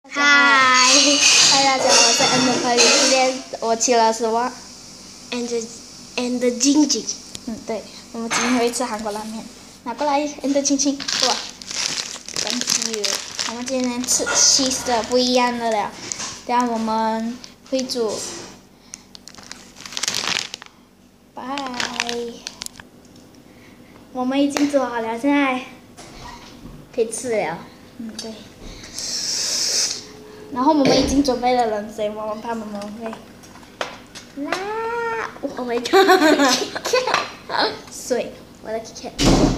嗨，大家好，我是 And 可以。今天我请了什么 ？And 晶晶。 对，我们今天会吃韩国拉面。拿过来 ，And 亲亲，哇 ，Thank you。我们今天吃的不一样的了，等下我们会煮。拜。我们已经煮好了，现在可以吃了。对。然后我们已经准备了冷水，我们怕妈妈会。啦 ，Oh my god！ 水，我的 KitKat。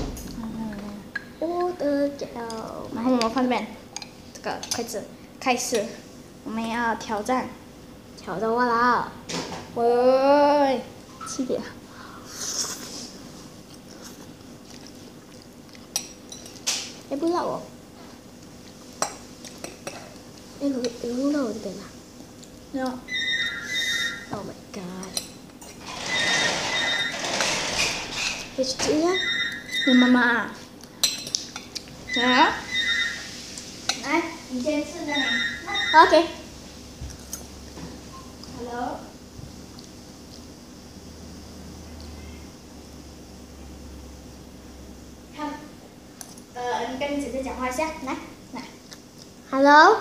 我的脚。 然后我们放这边，这个筷子，开始，我们要挑战。 挑战我了。 喂，轻点。 不辣哦。有弄到我这边吗？ 有。 Oh my god！ 别去这样。 你妈妈。啊？来，你先吃着你。OK。Hello。看，你跟你姐姐讲话一下，来。 Hello。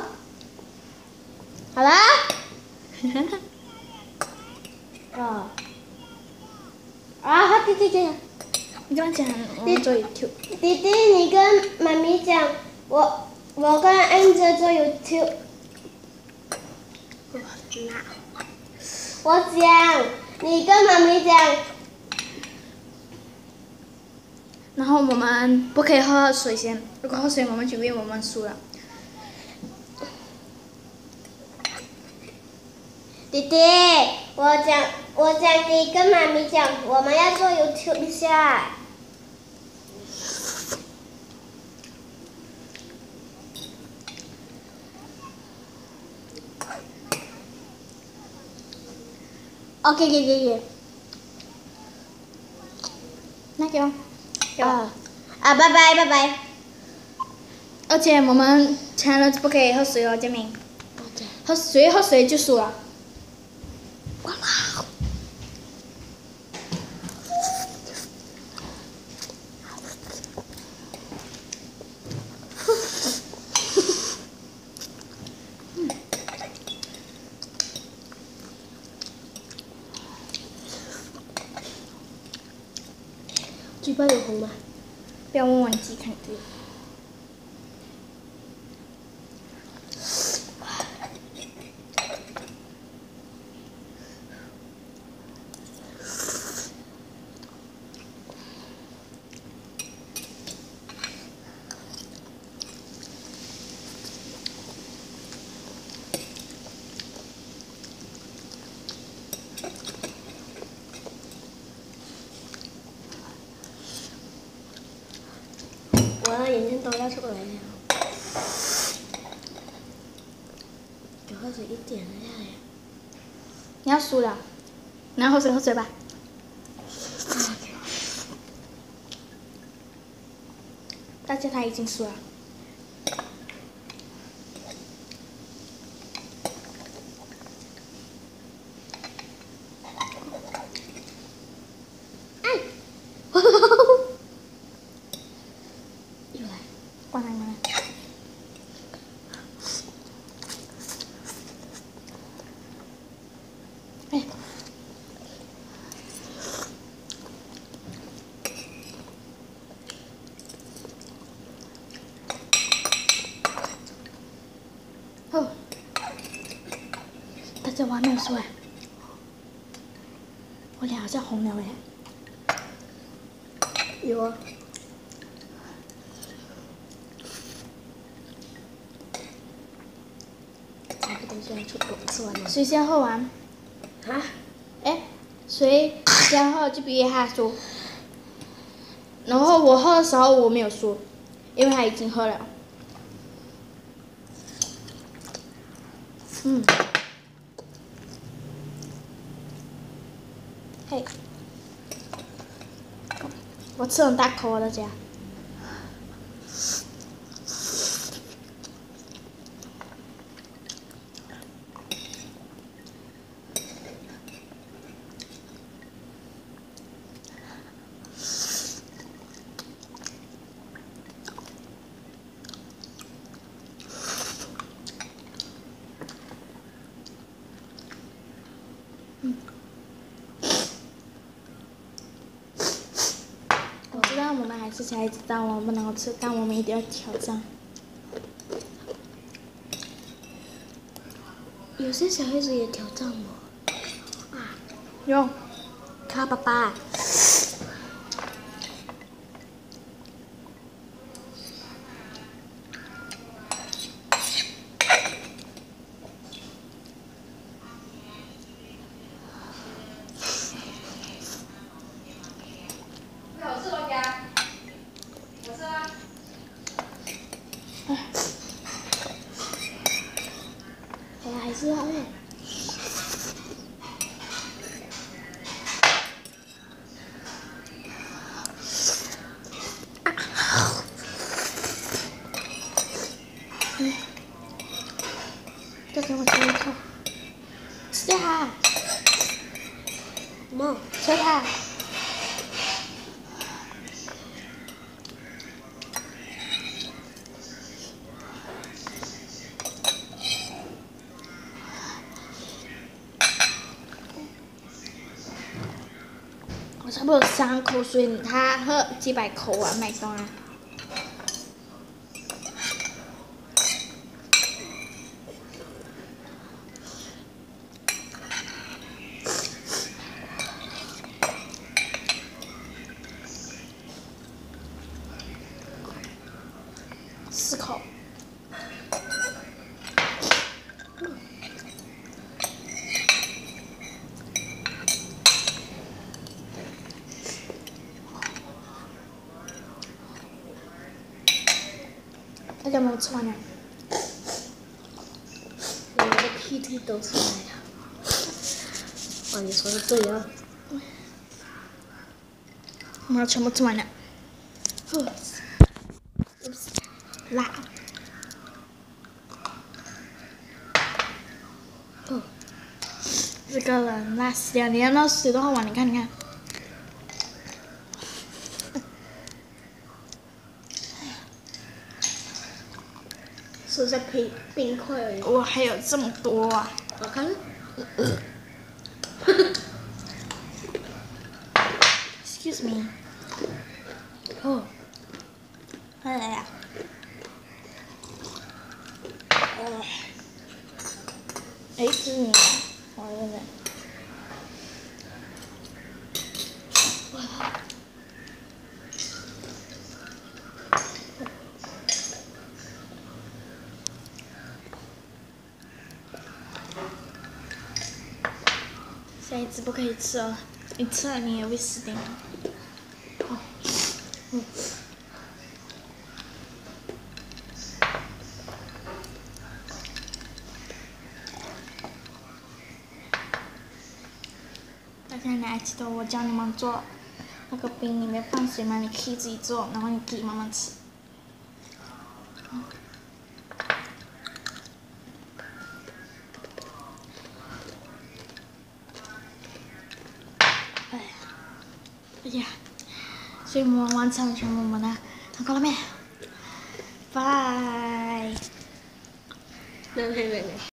啊，弟弟， 你跟我讲，我做 YouTube。 弟弟，你跟妈咪讲，我跟 Angel 做 YouTube。我讲，你跟妈咪讲。 然后我们不可以喝水先，如果喝水我们就因为我们输了。 弟弟，我讲，你跟妈咪讲，我们要做 YouTube 一下。OK， 给。 那给我。 拜拜。 而且我们challenge不可以喝水哦，证明。喝水就输了。 哇！嘴巴有红吗？ 不要问我，你自己看对。 我的眼睛都要出来了。就喝水一点了呀。 你要输了，然后喝水吧。大家他已经输了。 又来， 关来。哎。哦。大家我还没有输哎。我脸好像红了哎。 有啊。差不多就要吃完了。 谁先喝完？ 啊？ 谁先喝就比他输。然后我喝的时候我没有输，因为他已经喝了。嘿。我吃很大口，大家。 这小孩子当然不能够吃，但我们一定要挑战。 有些小孩子也挑战我。啊， 有， 看爸爸。还是要喂。 这给我吃一口，吃掉它， 妈， 吃它。我差不多3口水，他喝几百口啊，麦当劳。4口。大家有没有吃完呢？ 我的屁屁都出来了。哇，你说的对啊。 我们全部吃完了。辣。这个人辣死掉，连那水都喝完，你看，你看。 是在配冰块而已。 哇，还有这么多啊！ 我看。 Excuse me。哦。来呀。哎，这是你的，我的呢？下一次不可以吃了，你吃了你也会死掉。大家你还记得我教你们做那个冰里面放水吗？你可以自己做，然后你自己慢慢吃。哎呀，所以我们完成了全部我们的韩国拉面，拜。 来。